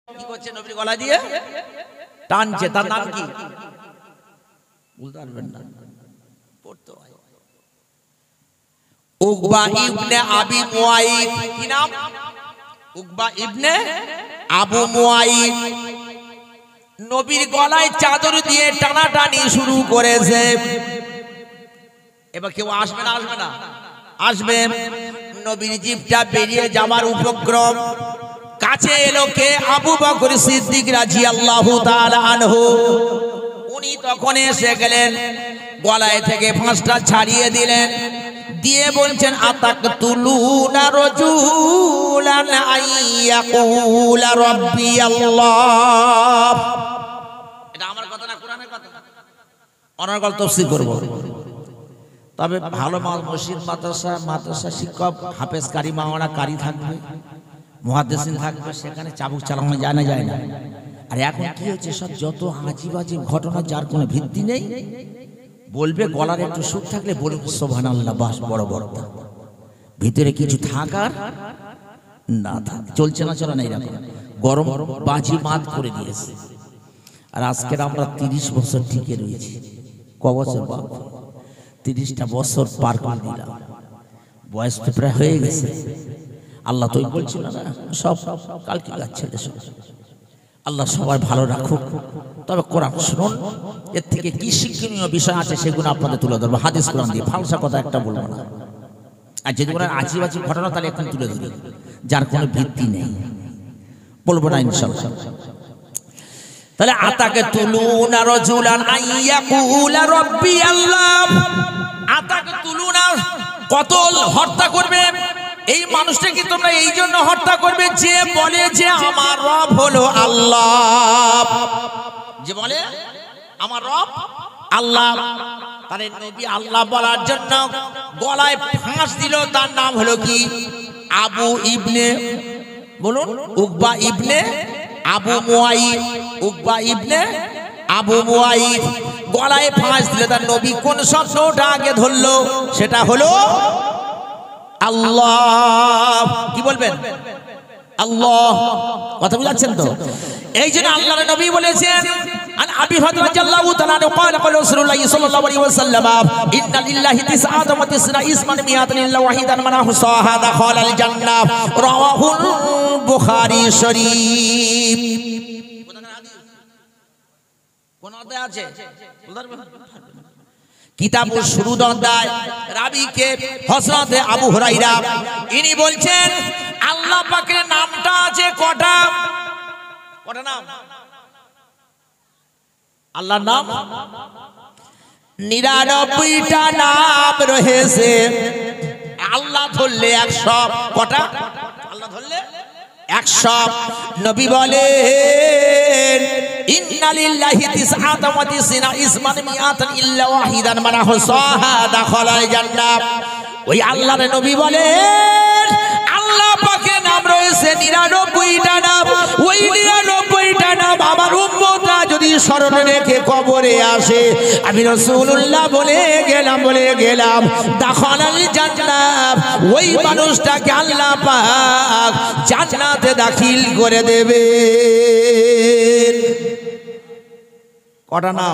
কি করছে নবীর গলা দিয়ে টানছে, তার নাম কি বলতে পারবেন না, পড়তে হয়। উকবা ইবনে আবি মুয়াইদ, কি নাম? উকবা ইবনে আবু মুয়াইদ নবীর গলায় চাদর দিয়ে টানাটানি শুরু করেছে। এবার কেউ আসবে না, আসবে না, আসবে। নবীর জিভটা বেরিয়ে যাওয়ার উপক্রম, কাছে এলো কে? আবু বকর সিদ্দিক রাদিয়াল্লাহু তাআলা আনহু। উনি তখন এসে গেলেন, গলায় থেকে ফাঁসটা ছাড়িয়ে দিলেন, দিয়ে বলছেন আতাকতুলুনা রাজুলান আইয়াকুলা রাব্বি আল্লাহ। এটা আমার কথা না, কোরআনের কথা। অনর্গল তাফসীর করব। তবে ভালো মসজিদ মাদ্রাসা শিক্ষক হাফেজ কারি মাওলানা কারি থাকবে, মুহাদ্দিসিন থাকবে, সেখানে চাবুক চালানো যায় না। আর এখন কি হচ্ছে, সব যত আজীব আজীব ঘটনা, যার কোনো ভিত্তি নেই, বলবে গলার একটু সুখ থাকলে বলবে সুবহানাল্লাহ, বাস বড় বড়, ভিতরে কিছু থাকার না থাক, চলছে না, চলে না, এরকম গরম বাজি মাত করে দিয়েছে। আর আজকের আমরা 30 বছর টিকে রয়েছি। ক বছর? 30টা বছর পার করে দিলাম, বয়স তো প্রায় হয়ে গেছে। আল্লাহ তো বলছিল না সব কালকে যাচ্ছে সব। আল্লাহ সবাই ভালো রাখুক। তবে কোরআন শুনুন, এর থেকে কি শিক্ষণীয় বিষয় আছে সেগুলো আপনাদের তুলে ধরবো হাদিস কোরআন দিয়ে, ফালসা কথা একটা বলবো না। আর যদি কোনো আজীব আজীব ঘটনা তাহলে এখন তুলে ধরি, যার কোনো ভিত্তি নেই, বলবো না ইনশাআল্লাহ। তাহলে আতাকে তুলুনা রাজুলান আইয়াকুলা রাব্বি আল্লাহ। আতাকে তুলুনা, কতল হত্যা করবে এই মানুষটাকে তোমরা এই জন্য হত্যা করবে যে বলে যে আমার রব হলো আল্লাহ, যে বলে আমার রব আল্লাহ। তাহলে নবী আল্লাহ বলার জন্য গলায় ফাঁস দিল, তার নাম হলো কি? আবু ইবনে, বলুন, উকবা ইবনে আবু মুয়াইদ। উকবা ইবনে আবু মুয়াইদ গলায় ফাঁস দিলে তার নবী কোন শব্দটা আগে ধরলো? সেটা হলো আল্লাহ। কি বলবেন? আল্লাহ। কথা বুঝাচ্ছেন তো? এই জন্য আল্লাহর নবী বলেছেন, আন আবি হুরায়রা রাদিয়াল্লাহু তাআলা আনহু قال قال রাসূলুল্লাহ সাল্লাল্লাহু আলাইহি ওয়াসাল্লাম ইন্না লিল্লাহি তিসআতা ওয়া তিসরা ইসমান মিয়াতান ইল্লা ওয়াহিদান মান আহসাহা দাখালাল জান্নাহ, রাওয়াহুল বুখারী শরীফ। কোন অধ্যায় আছে? কিতাবুল শুরুদ অধ্যায়, রাবীকে হযরত আবু হুরায়রা, ইনি বলছেন আল্লাহ পাকের নামটা আছে কটা? কটা নাম? আল্লাহর নাম 99টা নাম রয়েছে। আল্লাহ ধরলে 100। কটা? আল্লাহ ধরলে 100। নবী বলেন ইন্না লিল্লাহি তিসআতা ওয়া তিসরা ইসমান মিয়াতান ইল্লা ওয়াহিদান মান আহসাহা দাখালাল জান্নাহ। ওই আল্লাহর নবী বলেন আল্লাহ পাকের নাম রয়েছে 99টা নাম। ওই 99টা নাম আমার উম্মতরা যদি স্মরণ রেখে কবরে আসে, আমি রাসূলুল্লাহ বলে গেলাম দাখালাল জান্নাহ, ওই মানুষটাকে আল্লাহ পাক জান্নাতে দাখিল করে দেবে। কটা নাম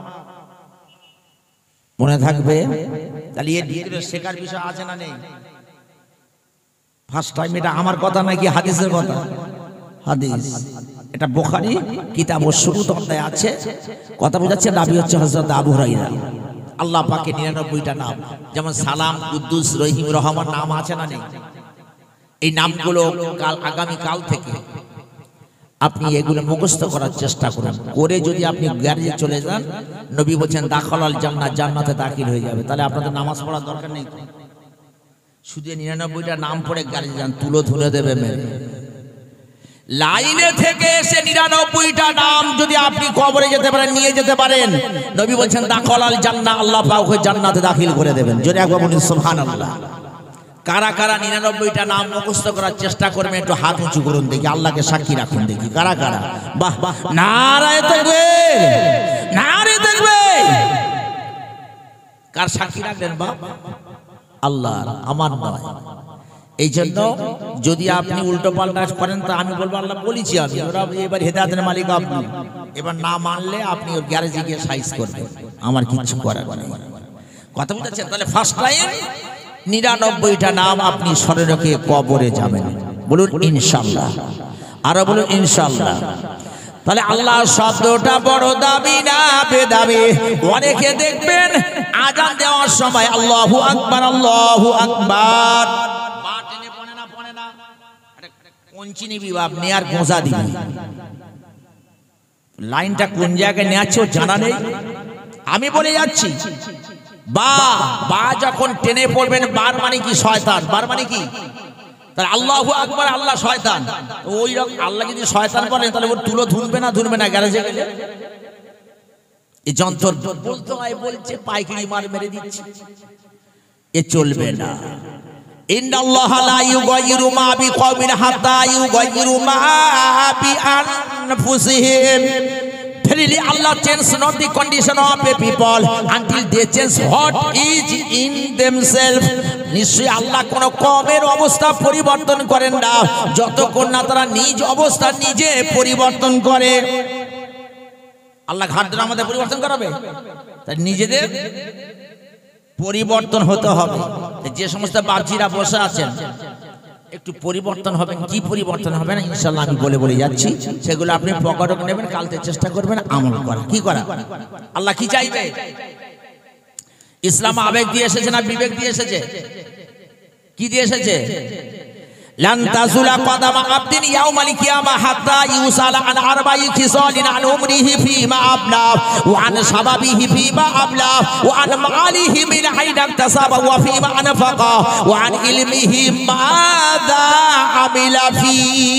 মনে থাকবে? তাহলে এর ভিতরে শেখার বিষয় আছে না নেই? ফার্স্ট টাইম, এটা আমার কথা নাকি হাদিসের কথা? হাদিস। এটা বুখারী কিতাবুশ শুরুত অধ্যায়ে আছে। কথা বোঝাচ্ছে, নবী হচ্ছে হযরত আবু হুরায়রা। আল্লাহ পাকের 99টা নাম, যেমন সালাম, কুদ্দুস, রহিম, রহমান নাম আছে না নেই? এই নামগুলো আগামী কাল থেকে আপনি এগুলো মুখস্থ করার চেষ্টা করুন। করে যদি আপনি গ্যারেজে চলে যান, নবী বলেন দাখালাল জান্নাহ, জান্নাতে দাখিল হয়ে যাবে। তাহলে আপনাদের নামাজ পড়ার দরকার নেই, শুধু 99টা নাম পড়ে গ্যারেজে যান, তুলো ধরে দেবে মেরে। লাইনে থেকে এসে 99টা নাম যদি আপনি কবরে যেতে পারেন, নিয়ে যেতে পারেন, নবী বলেন দাখালাল জান্নাহ, আল্লাহ পাক ওই জান্নাতে দাখিল করে দেবেন। যদি একবার বলেন সুবহানাল্লাহ। কারা কারা 99টা নাম মুখস্থ করার চেষ্টা করবেন? একটু হাত উঁচু করুন দেখি, আল্লাহকে সাক্ষী রাখুন দেখি কারা কারা। বাহ বাহ, নারায়ে তাকবীর, নারায়ে তাকবীর। কার সাক্ষী রাখলেন? বাহ, আল্লাহর, আমার নয়। এই জন্য যদি আপনি উল্টো পাল্টা করেন তা আমি বলবো আল্লাহ বলেছি আমি, ওরা এবার হেদায়েতের মালিক আপনি, এবার না মানলে আপনি ওর গ্যারেজে গিয়ে সাইজ করবেন, আমার কিছু করার নেই। কথা বুঝেছেন? তাহলে ফার্স্ট টাইম 99টা নাম আপনি স্মরণ রেখে কবরে যাবেন। বলুন ইনশাআল্লাহ, আরো বলুন ইনশাআল্লাহ। তাহলে আল্লাহ শব্দটা বড় দামি না বেদামি? অনেকে দেখবেন আজান দেওয়ার সময় আল্লাহু আকবার আল্লাহু আকবার পা টেনে পড়ে না কঞ্চি নিবি আপনি আর গোঁজা দিবি, লাইনটা কোন জায়গায় নেয়াচ্ছে জানা নেই। আমি বলে যাচ্ছি বা যখন টেনে পড়বেন, বার মানে কি? শয়তান। বার মানে কি? তাহলে আল্লাহু আকবার আল্লাহ শয়তান, ওই রকম আল্লাহ যদি শয়তান বলেন তাহলে ওর তুলো ধুনবে না গ্যারেজে গেলে? এই যন্ত্র বলতে হয়, বলছে পাইকারি মার মেরে দিচ্ছে, এ চলবে না। ইন্নাল্লাহা লা ইউগাইয়িরু মা বিকওমিন হাত্তা ইউগাইয়িরু মা বিআনফুসিহিম। Verily Allah changes not the condition of a people until they change what is in themselves. নিশ্চয়ই আল্লাহ কোন কওমের অবস্থা পরিবর্তন করেন না যতক্ষণ না তারা নিজ অবস্থা নিজে পরিবর্তন করে। আল্লাহ ঘাটদের আমাদের পরিবর্তন করাবে, তাই নিজেদের পরিবর্তন হতে হবে। যে সমস্ত বাপজিরা বসে আছেন একটু পরিবর্তন হবেন। কি পরিবর্তন হবে না ইনশাআল্লাহ আমি বলে যাচ্ছি, সেগুলো আপনি পকেটে নেবেন, কালকে চেষ্টা করবেন আমল করা। কি করা? আল্লাহ কি চাইবে? ইসলাম আবেগ দিয়ে এসেছে না বিবেক দিয়ে এসেছে? কি দিয়ে এসেছে? লান তাজুলা কদামা আবদিন ইয়াউমাল কিয়ামা হাত্তা ইউসালা আন আরবা'i খিসালিন আন উমরিহি ফীমা আবলা ওয়া আন শাবাবিহি ফীমা আবলা ওয়া আন মালিহি মিন আইনা ইকতাসাবা ওয়া ফীমা আনফাকা ওয়া আন ইলমিহি মাযা আমিলা ফী।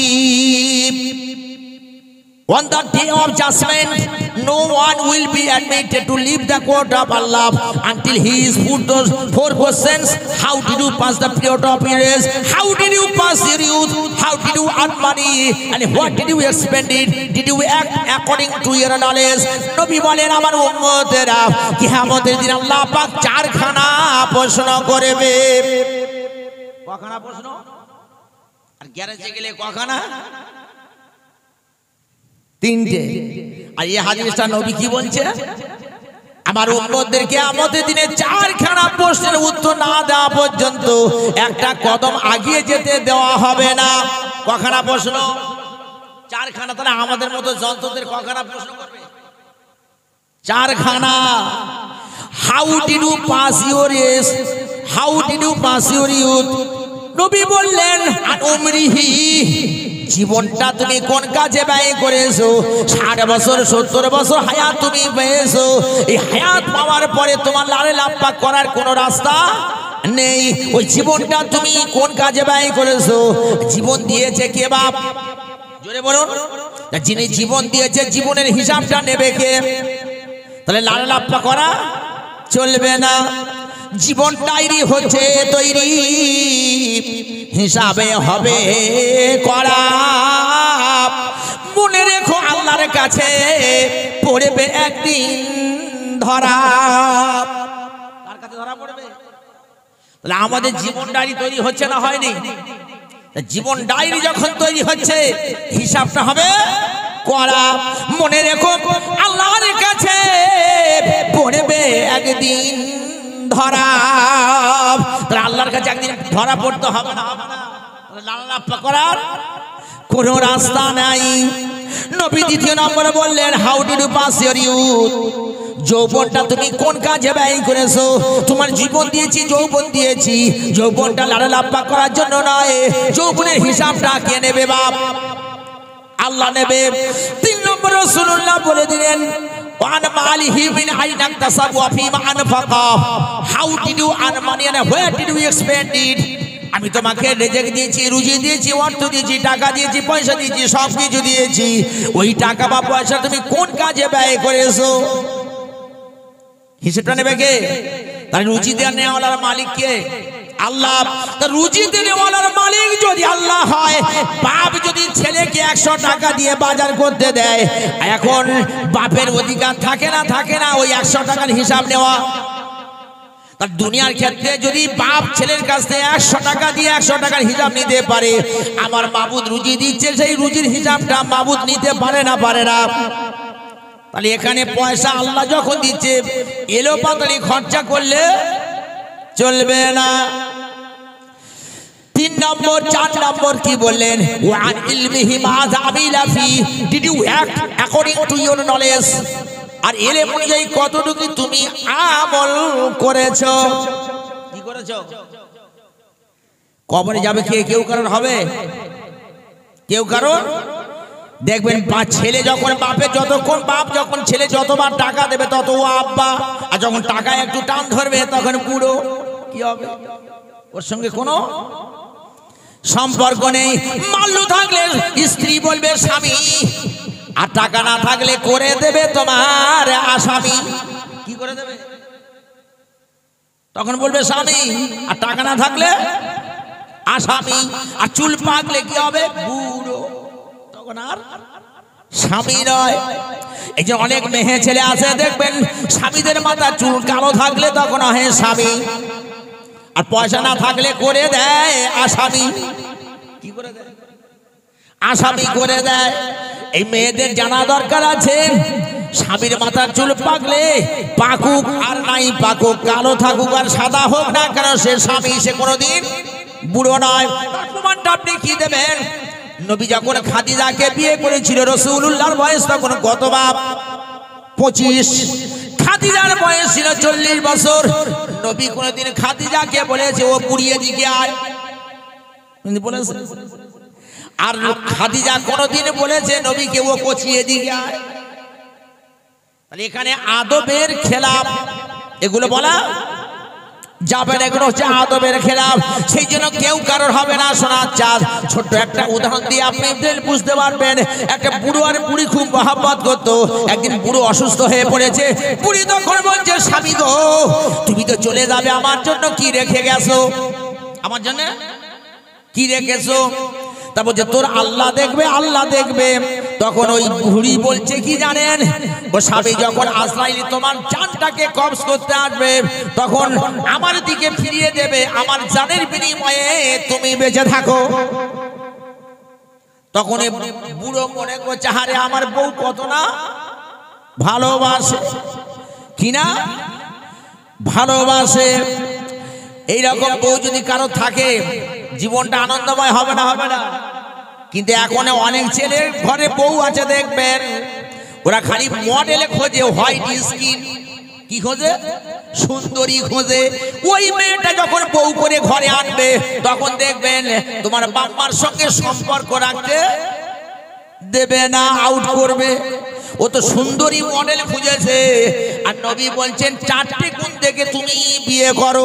On the day of judgment, no one will be admitted to leave the court of Allah until he is put those 4 questions. How did you pass the period of years? How did you pass your youth? How did you earn money? And what did you spend it? Did you act according to your knowledge? নবী বলেন আমার উম্মতেরা কিয়ামতের দিন আল্লাহ পাক 4খানা প্রশ্ন করবে। কখানা প্রশ্ন? আর গ্যারেজে গেলে কখানা? 3টে। আর এই হাদিসটা নবী কি বলছে? আমার উম্মতদের কিয়ামতের দিনে 4খানা প্রশ্নের উত্তর না দেওয়া পর্যন্ত একটা কদম আগিয়ে যেতে দেওয়া হবে না। কখানা প্রশ্ন? 4খানা। তাহলে আমাদের মতো যন্ত্রদের কখানা প্রশ্ন করবে? 4খানা। How did you pass your age? How did you pass your youth? নবী বললেন আন উমরিহি, জীবনটা তুমি কোন কাজে ব্যয় করেছো? 60 বছর 70 বছর হায়াত তুমি পেয়েছো, এই হায়াত পাওয়ার পরে তোমার লালে লাপ্পা করার কোনো রাস্তা নেই। ওই জীবনটা তুমি কোন কাজে ব্যয় করেছো? জীবন দিয়েছে কে বাপ? জোরে বলুন। যিনি জীবন দিয়েছে জীবনের হিসাবটা নেবে কে? তাহলে লালে লাপ্পা করা চলবে না। জীবন ডায়েরি হচ্ছে তৈরি, হিসাবে হবে করা। মনে রেখো আল্লাহর কাছে পড়বে একদিন ধরা। কার কাছে ধরা পড়বে? তাহলে আমাদের জীবন ডায়েরি তৈরি হচ্ছে না হয়নি? জীবন ডায়েরি যখন তৈরি হচ্ছে হিসাবটা হবে করা। মনে রেখো আল্লাহর কাছে পড়বে একদিন ধরা। আল্লাহর কাছে একদিন ধরা পড়তে হবে না? লাল্লাপ্পা করার কোন রাস্তা নাই। নবী 2 নম্বরে বললেন how did you pass your youth? যৌবনটা তুমি কোন কাজে ব্যয় করেছো? তোমার জীবন দিয়েছি, যৌবন দিয়েছি, যৌবনটা লাল্লাপ্পা করার জন্য নয়। যৌবনের হিসাবটা কে নেবে বাপ? আল্লাহ নেবে। 3 নম্বর রাসূলুল্লাহ বলে দিলেন ওয়ান মালিহি মিন আইনা ইকতাসাবা ওয়া ফীমা আনফাকা। How did you earn money and where did you spend it? আমি তোমাকে রিজিক দিয়েছি, রুজি দিয়েছি, অর্থ দিয়েছি, টাকা দিয়েছি, পয়সা দিয়েছি, সব কিছু দিয়েছি, ওই টাকা বা পয়সা তুমি কোন কাজে ব্যয় করেছো? হিসাবটা নেবে কে? তার রুজি দেওয়া নেওয়ালার মালিক কে? আল্লাহ। তো রুজি দেওয়ালার মালিক যদি আল্লাহ হয়, বাপ যদি ছেলেকে 100 টাকা দিয়ে বাজার করতে দেয়, এখন বাপের অধিকার থাকে না ওই 100 টাকার হিসাব নেওয়া? তার দুনিয়ার ক্ষেত্রে যদি বাপ ছেলের কাছ থেকে 100 টাকা দিয়ে 100 টাকার হিসাব নিতে পারে, আমার মাবুদ রুজি দিচ্ছে, সেই রুজির হিসাবটা মাবুদ নিতে পারে না? তাহলে এখানে পয়সা আল্লাহ যখন দিচ্ছে, এলো পাতালি খরচা করলে চলবে না। 3 নম্বর 4 নম্বর কি বললেন? ওয়ান ইলমিহি মাযা আমিলা ফি, did you act according to your knowledge? আর এলেম অনুযায়ী কতটুকু তুমি আমল করেছো, কি করেছো? কবরে যাবে কেউ কারণ হবে? কেউ কারণ দেখবেন ছেলে যখন বাপের যতক্ষণ বাপ যখন ছেলে যতবার টাকা দেবে তত ও আব্বা, আর যখন টাকা একটু টান ধরবে তখন বুড়ো। কি হবে? ওর সঙ্গে কোনো সম্পর্ক নেই। মাল্লু থাকলে স্ত্রী বলবে স্বামী, আর টাকা না থাকলে করে দেবে তোমার আসামি। কি করে দেবে? তখন বলবে স্বামী, আর টাকা না থাকলে আসামি। আর চুল পাকলে কি হবে? বুড়ো, তখন আর স্বামী নয়। এই যে অনেক মেয়ে ছেলে আছে দেখবেন, স্বামীদের মাথা চুল কালো থাকলে তখন হয় স্বামী, আর পয়সা না থাকলে করে দেয় আসামি। কি করে দেয়? আসামি করে দেয়। এই মেয়েদের জানা দরকার আছে, স্বামীর মাথার চুল পাকলে পাকুক আর নাই পাকুক, কালো থাকুক আর সাদা হোক না কেন, সে স্বামী, সে কোনোদিন বুড়ো নয়। তার প্রমাণটা আপনি কি দেবেন? নবী যখন খাদিজাকে বিয়ে করেছিল, রাসূলুল্লাহর বয়স তখন কত বাপ? 25। খাদিজার বয়স ছিল 40 বছর। নবী কোনদিন খাদিজাকে বলেছে ও বুড়িয়ে দিকে আয়? বলেছে? আর খাদিজা কোনদিন বলেছে নবীকে ও কচিয়ে দিকে আয়? তাহলে এখানে আদবের খেলাফ, এগুলো বলা যাবে না, এগুলো হচ্ছে আদবের খেলাফ। সেই জন্য কেউ কারোর হবে না সোনার চাঁদ। ছোট্ট একটা উদাহরণ দিয়ে আপনি বুঝতে পারবেন। একটা বুড়ো আর বুড়ি খুব মহব্বত করতো। একদিন বুড়ো অসুস্থ হয়ে পড়েছে। বুড়ি তখন বলছে স্বামী গো, তুমি তো চলে যাবে, আমার জন্য কি রেখে গেছো? আমার জন্য কি রেখেছো? তা বলছে তোর আল্লাহ দেখবে, আল্লাহ দেখবে। তখন ওই বুড়ি বলছে কি জানেন? ও স্বামী যখন আজরাইল তোমার জানটাকে কবজ করতে আসবে, তখন আমার দিকে ফিরিয়ে দেবে, আমার জানের বিনিময়ে তুমি বেঁচে থাকো। তখন বুড়ো মনে করছে আরে আমার বউ কত না ভালোবাসে, কিনা ভালোবাসে। এইরকম বউ যদি কারো থাকে, জীবনটা আনন্দময় হবে না? হবে না? কিন্তু এখন অনেক ছেলের ঘরে বউ আছে দেখবেন, ওরা খালি মডেলে খোঁজে, হোয়াইট স্কিন। কি খোঁজে? সুন্দরী খোঁজে। ওই মেয়েটা যখন বউ করে ঘরে আনবে, তখন দেখবেন তোমার বাম্মার সঙ্গে সম্পর্ক রাখতে দেবে না, আউট করবে। ও তো সুন্দরী মডেল খুঁজেছে। আর নবী বলছেন 4টে গুণ থেকে তুমি বিয়ে করো।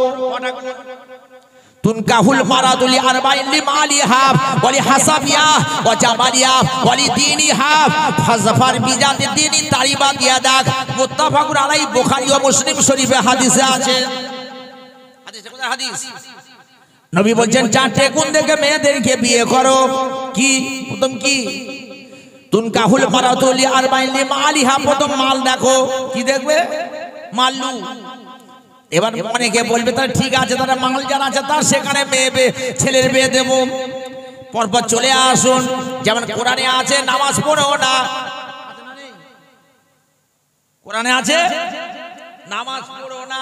তুনকাহুল মারাদুলি আরবাইন লিমালিহা ওয়ালি হাসাবিয়া ওয়া জামালিয়া ওয়ালি দীনিহা ফাজফার বিজাতি দীনি তারিবাত ইয়াদাক। মুত্তাফাকুন আলাইহি, বুখারী ও মুসলিম শরীফে হাদিসে আছে। হাদিসে কোন হাদিস? নবী বলেন 4টে গুণ দেখে মেয়েদেরকে বিয়ে করো। কি? প্রথম কি? তুনকাহুল মারাদুলি আরবাইন লিমালিহা, প্রথম মাল দেখো। কি দেখবে? মাল্লু। এবার অনেকে বলবে তাহলে ঠিক আছে, তারা মাল যারা আছে তার সেখানে মেয়ে ছেলের বিয়ে দেব। পরপর চলে আসুন, যেমন কোরআনে আছে নামাজ পড়ো না, কোরআনে আছে নামাজ পড়ো না।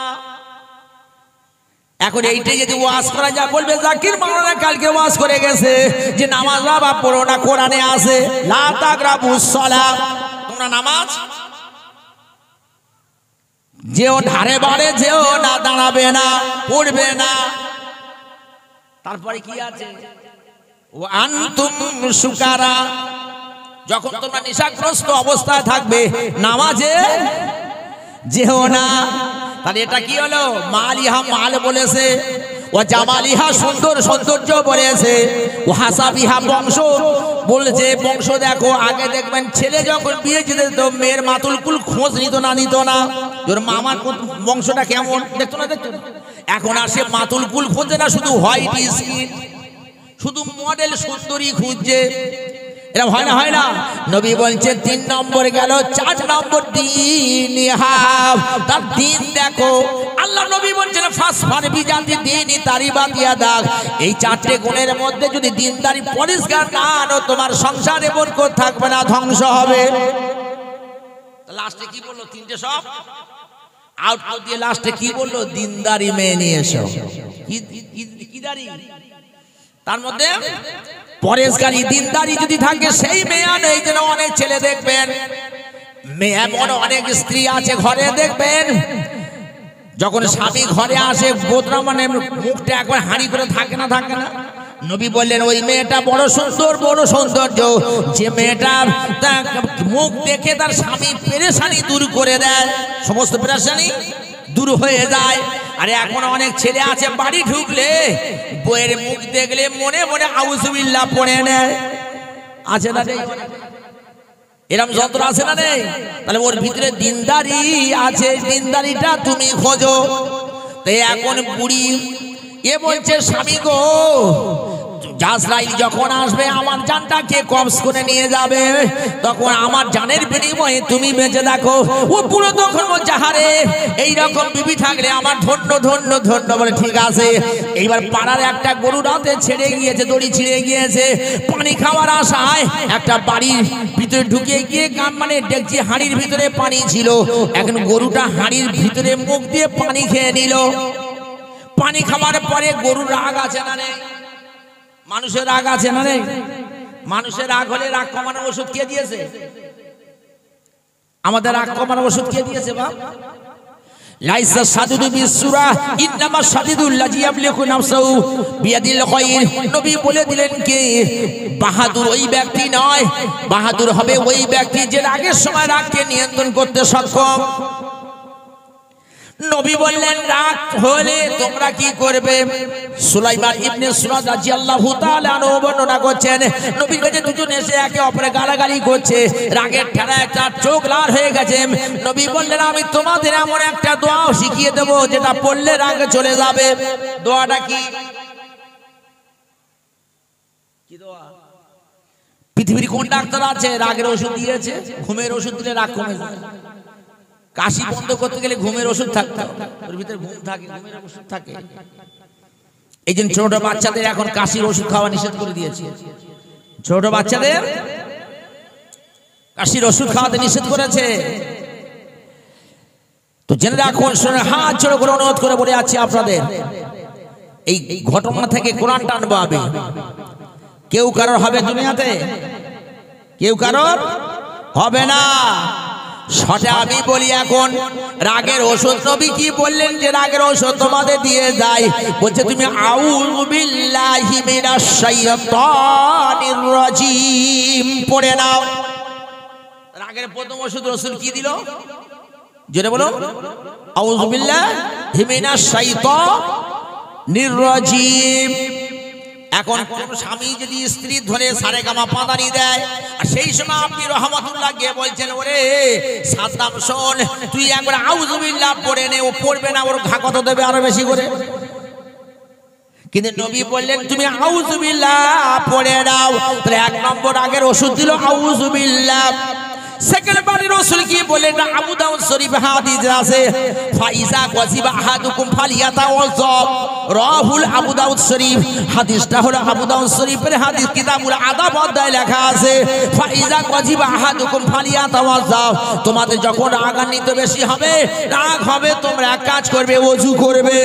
এখন এইটাই যদি ওয়াজ করা যায়, বলবে জাকির মাওলানা কালকে ওয়াজ করে গেছে যে নামাজ বাবা পড়ো না, কোরআনে আছে লা তাকরাবুস সালাত, তোমরা নামাজ যেও ধারে বাড়ে যেও না, দাঁড়াবে না, পড়বে না। তারপরে কি আছে? ও আনতুম সুকারা, যখন তোমরা নেশাগ্রস্ত অবস্থায় থাকবে নামাজে যেও না। তাহলে এটা কি হলো? মালিহা, মাল বলেছে। ও জামালিহা, সুন্দর সৌন্দর্য বলেছে। ও হাসাবিহা, বংশ বলেছে, বংশ দেখো। আগে দেখবেন ছেলে যখন বিয়ে যেতে তো মেয়ের মাতুল কুল খোঁজ নিত না, তোর মামার বংশটা কেমন দেখতো না, দেখতো। এখন আর সে মাতুল কুল খোঁজে না, শুধু হোয়াইট স্কিন, শুধু মডেল সুন্দরী খুঁজছে। এরা হয় না? হয় না? নবী বলছেন 3 নম্বর গেল। 4 নম্বর দিন, তার দিন দেখো। আল্লাহ নবী বলছেন ফাসফার বিজাতি দিনই তারিবাতিয়া দাগ। এই চারটে গুণের মধ্যে যদি দিনদারি পরিষ্কার না আনো তোমার সংসারে বরকত থাকবে না, ধ্বংস হবে। লাস্টে কি বললো? তিনটে সব আউট করে দিয়ে লাস্টে কি বললো? দিনদারি মেয়ে নিয়ে এসো। কি দাড়ি? তার মধ্যে পরেশকারী দিনদারি যদি থাকে সেই মেয়ে আনে। এই জন্য অনেক ছেলে দেখবেন, মেয়ে এমন অনেক স্ত্রী আছে ঘরে দেখবেন, যখন স্বামী ঘরে আসে বোতরা মানে মুখটা একবার হাঁড়ি করে থাকে না, থাকে না। নবী বললেন ওই মেয়েটা বড় সুন্দর, বড় সৌন্দর্য, যে মেয়েটার মুখ দেখে তার স্বামী পেরেশানি দূর করে দেয়, সমস্ত পেরেশানি দূর হয়ে যায়। আরে এখন অনেক ছেলে আছে বাড়ি ঢুকলে বইয়ের মুখ দেখলে মনে মনে আউযুবিল্লাহ পড়ে নেয়, আছে না নেই? এরকম যন্ত্র আছে না নেই? তাহলে ওর ভিতরে দিনদারি আছে, দিনদারিটা তুমি খোঁজো। তাই এখন বুড়ি এ বলছে স্বামী গো, জাসরাইল যখন আসবে আমার জানটাকে কবজ করে নিয়ে যাবে, তখন আমার জানের বিনিময়ে তুমি বেঁচে দেখো। ও পুরো তখন যাহারে এইরকম বিবি থাকলে আমার ধন্য ধন্য ধন্য বলে। ঠিক আছে, এইবার পাড়ার একটা গরু রাতে ছেড়ে গিয়েছে, দড়ি ছিঁড়ে গিয়েছে, পানি খাওয়ার আশায় একটা বাড়ির ভিতরে ঢুকে গিয়ে মানে ডেকচি হাঁড়ির ভিতরে পানি ছিল। এখন গরুটা হাঁড়ির ভিতরে মুখ দিয়ে পানি খেয়ে নিল। পানি খাওয়ার পরে গরুর রাগ আছে না নেই? মানুষের রাগ আছে না নেই? মানুষের রাগ হলে রাগ কমানোর ওষুধ কে দিয়েছে? আমাদের রাগ কমানোর ওষুধ কে দিয়েছে? বাপ লাইসা সাদিদু বিসুরা ইন্নামা সাদিদুল্লাযী ইয়ামলিকু নাফসাহু বিয়াদিল খায়র। নবী বলে দিলেন কি বাহাদুর ওই ব্যক্তি নয়, বাহাদুর হবে ওই ব্যক্তি যে রাগের সময় রাগকে নিয়ন্ত্রণ করতে সক্ষম। নবী বললেন রাগ হলে তোমরা কি করবে? সুলাইমান ইবনে সুরাদ রাদিয়াল্লাহু তাআলা আনহু বর্ণনা করছেন, নবীর কাছে দুজন এসে একে অপরে গালাগালি করছে, রাগের ঠেলায় তার চোখ লাল হয়ে গেছে। নবী বললেন আমি তোমাদের এমন একটা দোয়া শিখিয়ে দেব যেটা পড়লে রাগ চলে যাবে। দোয়াটা কি? কি দোয়া? পৃথিবীর কোন ডাক্তার আছে রাগের ওষুধ দিয়েছে? ঘুমের ওষুধ দিলে রাগ কমে যায়। কাশি বন্ধ করতে গেলে ঘুমের ওষুধ থাকতে হবে, ওর ভিতরে ঘুম থাকে, ঘুমের ওষুধ থাকে। এই জন্য ছোট বাচ্চাদের এখন কাশির ওষুধ খাওয়া নিষেধ করে দিয়েছে। ছোট বাচ্চাদের কাশির ওষুধ খাওয়াতে নিষেধ করেছে। তো জেনে রাখুন, শুনে হাত জোড় করে অনুরোধ করে বলে আছি আপনাদের, এই ঘটনা থেকে কোরআন টানবো আমি। কেউ কারোর হবে দুনিয়াতে? কেউ কারোর হবে না। সঠিক আমি বলি এখন রাগের ওষুধ নবী কি বললেন যে রাগের ওষুধ তোমাদের দিয়ে যায়? বলছে তুমি আউযু বিল্লাহি মিনাশ শাইতানির রাজিম পড়ে নাও। রাগের প্রথম ওষুধ রাসূল কি দিল? জোরে বলো, আউযু বিল্লাহি মিনাশ শাইতানির রাজিম। এখন কোন স্বামী যদি স্ত্রী ধরে সারেগামা পাদানি দেয়, আর সেই সময় আপনি রহমাতুল্লাহ গিয়ে বলছেন ওরে সাদ্দাম শোন তুই একবার আউযু বিল্লাহ পড়ে নে, ও পড়বে না, ওর ঘা কত দেবে আরো বেশি করে। কিন্তু নবী বললেন তুমি আউযু বিল্লাহ পড়ে নাও। তাহলে এক নম্বর আগের ওষুধ দিল আউযু বিল্লাহ। সেকেন্ড বারে রাসূল কি বলেন? আবু দাউদ শরীফ হাদিস আছে, ফাইজা ওয়াজিবা আহাদুকুম ফালিয়াতাওয়াজ্জা। রাহুল আবু দাউদ শরীফ, হাদিসটা হলো আবু দাউদ শরীফের হাদিস, কিতাবুল আদাব অধ্যায়ে লেখা আছে ফাইজা ওয়াজিবা আহাদুকুম ফালিয়াতাওয়াজ্জা। তোমাদের যখন রাগান্বিত বেশি হবে, রাগ হবে, তোমরা এক কাজ করবে, ওযু করবে।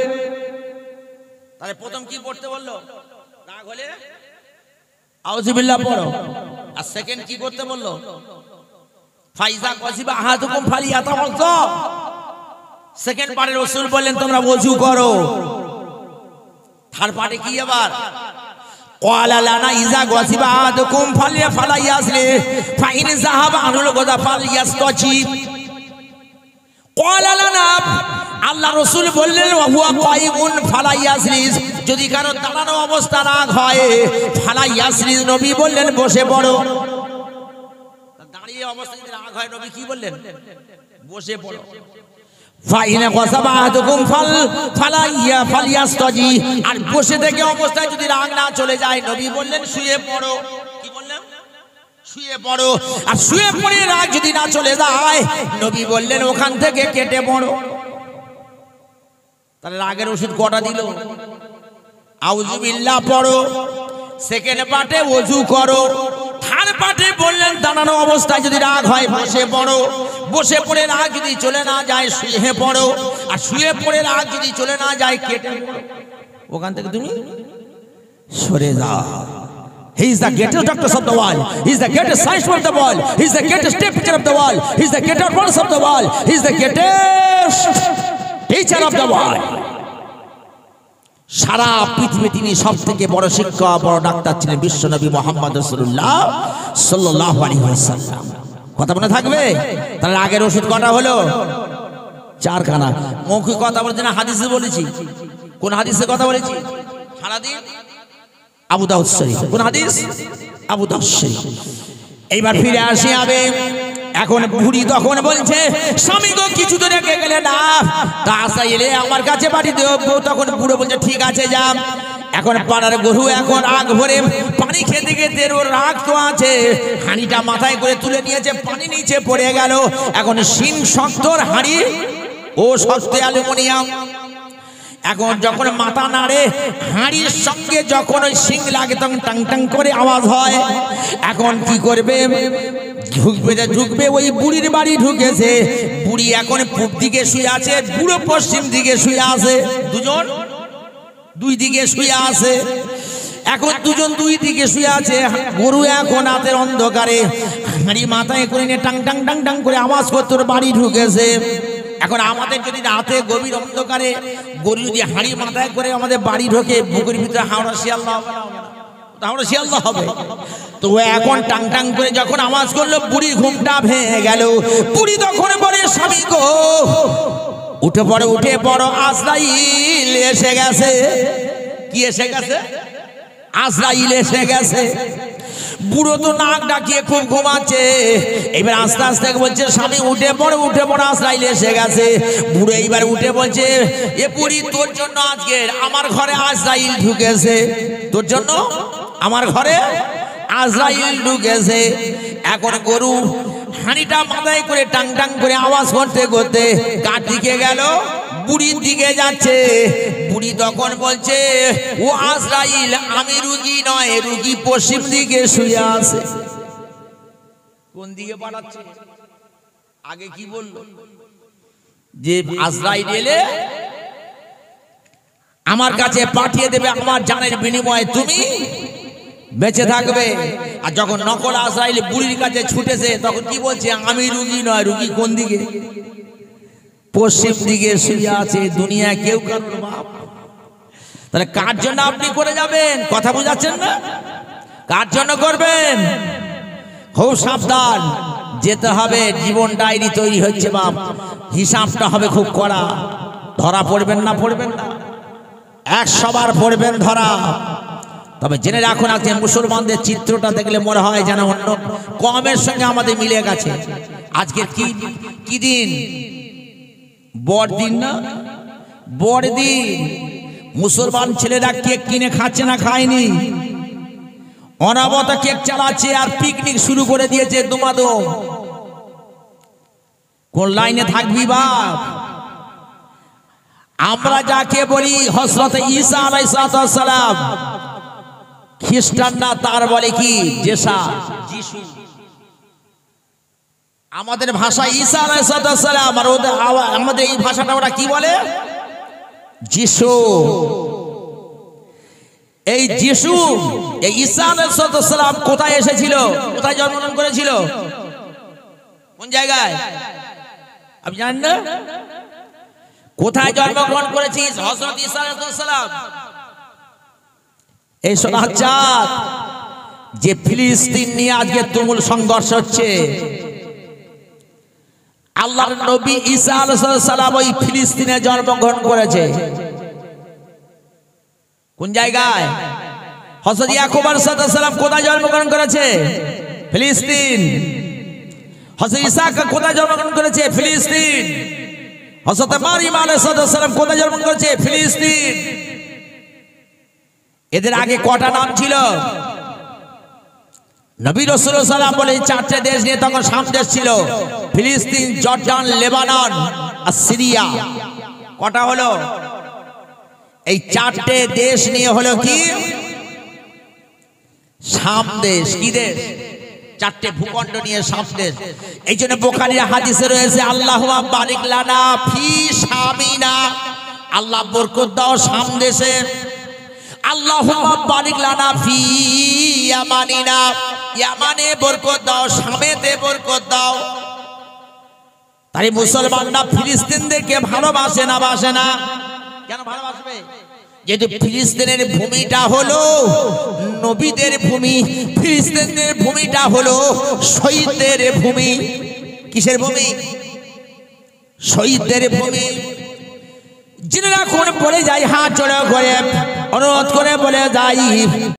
তাহলে প্রথম কি পড়তে বললো? রাগ হলে আউযু বিল্লাহ পড়ো। আর সেকেন্ড কি করতে বললো? ফাইজা ওয়াজিবা আহাদুকুম ফালিয়াতাওয়াজ্জা। সেকেন্ড পারে রাসূল বললেন তোমরা ওযু করো। থার্ড পারে কি আবার? ক্বালা লানা ইজা ওয়াজিবা আহাদুকুম ফালাইয়াসলি ফাইন যাহাবা আনুল গদা ফালিয়াসতাজিব। ক্বালা লানা আল্লাহ রাসূল বললেন ওয়া হুয়া কাইমুন ফালাইয়াসলি, যদি কারো দাঁড়ানো অবস্থা রাগ হয় ফালাইয়াসলি, নবী বললেন বসে পড়ো। দাঁড়িয়ে অবস্থা যদি রাগ হয় নবী কি বললেন? বসে পড়ো। ফাইনা গাসাবা আহাদুকুম ফালিয়াসতাজি, আর বসে থেকে অবস্থায় যদি রাগ না চলে যায় নবী বললেন শুয়ে পড়ো। কি বললেন? শুয়ে পড়ো। আর শুয়ে পড়ে রাগ যদি না চলে যায় নবী বললেন ওখান থেকে কেটে পড়ো। তাহলে রাগের ওষুধ কটা দিল? আউযুবিল্লাহ পড়ো, সেকেন্ড পার্টে ওযু করো, থার্ড পার্টে বললেন দাঁড়ানো অবস্থায় যদি রাগ হয় বসে পড়ো, বসে পড়ে রাগ যদি চলে না যায় শুয়ে পড়ো, আর শুয়ে পড়ে রাগ যদি চলে না যায় কেটে পড়ো। ওখান থেকে তুমি সরে যাও। He is the greatest doctor of the world. He is the greatest scientist of the world. He is the greatest teacher of the world. He is the greatest prince of the world. He is the greatest teacher of the world. সারা পৃথিবী তিনি সবথেকে বড় শিক্ষক, বড় doctor ছিলেন বিশ্বনবী মুহাম্মদ রাসূলুল্লাহ সাল্লাল্লাহু আলাইহি ওয়াসাল্লাম। কথা মনে থাকবে? তাহলে আগের ওষুধ কটা হলো? 4খানা। মৌখিক কথা বলছি না হাদিসে বলেছি? কোন হাদিসে কথা বলেছি? সারাদিন আবু দাউদ শরীফ। কোন হাদিস? আবু দাউদ শরীফ। এইবার ফিরে আসি আমি। এখন বুড়ি তখন বলছে স্বামী গো কিছু তো রেখে গেলে না, তা আসা এলে আমার কাছে পাঠিয়ে দেবো। তখন বুড়ো বলছে ঠিক আছে যা। এখন পাড়ার গরু এখন রাগ ভরে পানি খেতে খেতে ওর রাগ তো আছে, হাঁড়িটা মাথায় করে তুলে নিয়েছে, পানি নিচে পড়ে গেল। এখন শিং শক্তর হাঁড়ি, ও শক্ত অ্যালুমিনিয়াম। এখন যখন মাথা নাড়ে হাঁড়ির সঙ্গে যখন ওই শিং লাগে তখন টাং টাং করে আওয়াজ হয়। এখন কি করবে? ঢুকবে ওই বুড়ির বাড়ি ঢুকেছে। বুড়ি এখন পূব দিকে শুয়ে আছে, বুড়ো পশ্চিম দিকে শুয়ে আছে, দুজন দুই দিকে শুয়ে আছে। এখন দুজন দুই দিকে শুয়ে আছে। গরু এখন রাতের অন্ধকারে হাঁড়ি মাথায় করে নিয়ে টাং টাং টাং টাং করে আওয়াজ করতে ওর বাড়ি ঢুকেছে। এখন আমাদের যদি রাতে গভীর অন্ধকারে গরু যদি হাঁড়ি মাথায় করে আমাদের বাড়ি ঢোকে, বুকের ভিতরে হাওড়া শিয়ালদা হবে না? হাওড়া শিয়ালদা হবে। তো এখন টাং টাং করে যখন আওয়াজ করলো বুড়ির ঘুমটা ভেঙে গেল। বুড়ি তখন বলে স্বামী গো উঠে পড়ো, উঠে পড়ো, আজরাইল এসে গেছে। কি এসে গেছে? আজরাইল এসে গেছে। বুড়ো তো নাক ডাকিয়ে খুব ঘুমাচ্ছে। এবার আস্তে আস্তে বলছে স্বামী উঠে পড়ো, উঠে পড়ো, আজরাইল এসে গেছে। বুড়ো এইবার উঠে বলছে এ বুড়ি তোর জন্য আজকে আমার ঘরে আজরাইল ঢুকেছে, তোর জন্য আমার ঘরে আজরাইল ঢুকেছে। এখন গরু হাঁড়িটা মাথায় করে টাং টাং করে আওয়াজ করতে করতে কার দিকে গেল? বুড়ির দিকে যাচ্ছে। বুড়ি তখন বলছে ও আজরাইল আমি রুগী নয়, রুগী পশ্চিম দিকে শুয়ে আছে। কোন দিকে পাঠাচ্ছে? আগে কি বললো? যে আজরাইল এলে আমার কাছে পাঠিয়ে দেবে, আমার জানের বিনিময়ে তুমি বেঁচে থাকবে। আর যখন নকল আজরাইল বুড়ির কাছে ছুটেছে তখন কি বলছে? আমি রুগী নয়, রুগী কোন দিকে? পশ্চিম দিকে শুয়ে আছে। দুনিয়া কেউ কারোর বাপ। তাহলে কার জন্য আপনি করে যাবেন? কথা বুঝাচ্ছেন না? কার জন্য করবেন? খুব সাবধান যেতে হবে। জীবন ডায়েরি তৈরি হচ্ছে বাপ, হিসাবটা হবে খুব কড়া। ধরা পড়বেন না? পড়বেন না? 100 বার পড়বেন ধরা। তবে জেনে রাখুন আজকে মুসলমানদের চিত্রটা দেখলে মনে হয় যেন অন্য কমের সঙ্গে আমাদের মিলে গেছে। আজকে কি দিন? বড়দিন না? বড়দিন। মুসলমান ছেলেরা কেক কিনে খাচ্ছে না? খায়নি। অনাবত কেক চালাচ্ছে আর পিকনিক শুরু করে দিয়েছে দুমাদম। কোন লাইনে থাকবি বাপ? আমরা যাকে বলি হযরত ঈসা আলাইহিস সালাম, খ্রিস্টানরা তার বলে কি? জেসা, যিশু। আমাদের ভাষা ঈসা আলাইহিস সালাম, আর আমাদের এই ভাষাটা ওরা কি বলে? যিশু। এই যিশু, এই ঈসা আলাইহিস সালাম কোথায় এসেছিল? কোথায় জন্মগ্রহণ করেছিল? কোন জায়গায়? আপনি জানেন না? কোথায় জন্মগ্রহণ করেছি হযরত ঈসা আলাইহিস সালাম? এই সোনার চাঁদ যে ফিলিস্তিন নিয়ে আজকে তুমুল সংঘর্ষ হচ্ছে, আল্লাহর নবী ঈসা আলাইহিস সালাম ওই ফিলিস্তিনে জন্মগ্রহণ করেছে। কোন জায়গায়? হযরত ইয়াকুব আলাইহিস সালাম কোথায় জন্মগ্রহণ করেছে? ফিলিস্তিন। হযরত ইসহাক কোথায় জন্মগ্রহণ করেছে? ফিলিস্তিন। হযরত মারিয়াম আলাইহিস সালাম কোথায় জন্মগ্রহণ করেছে? ফিলিস্তিন। এদের আগে কটা নাম ছিল? নবী রাসূল সাল্লাল্লাহু আলাইহি ওয়াসাল্লাম বলে 4টে দেশ নিয়ে তখন শাম দেশ ছিল, ফিলিস্তিন, জর্ডান, লেবানন আর সিরিয়া। কটা হলো? এই চারটে দেশ নিয়ে হলো কি শাম দেশ। কি দেশ? চারটে ভূখণ্ড নিয়ে শাম দেশ। এই জন্য বুখারীর হাদিসে রয়েছে আল্লাহুম্মা বারিক লানা ফি শামিনা, আল্লাহ বরকত দাও শাম দেশে। আল্লাহুম্মা বারিক লানা ফি ইয়ামানিনা, ইয়ামানে বরকত দাও, শামেতে বরকত দাও। তাই মুসলমানরা ফিলিস্তিনদেরকে ভালোবাসে না বাসে না? কেন ভালোবাসবে? যেহেতু ফিলিস্তিনের ভূমিটা হলো নবীদের ভূমি, ফিলিস্তিনের ভূমিটা হলো শহীদদের ভূমি। কিসের ভূমি? শহীদদের ভূমি। যিনারা কোন বলে যায় হাত জোড়া করে অনুরোধ করে বলে যাই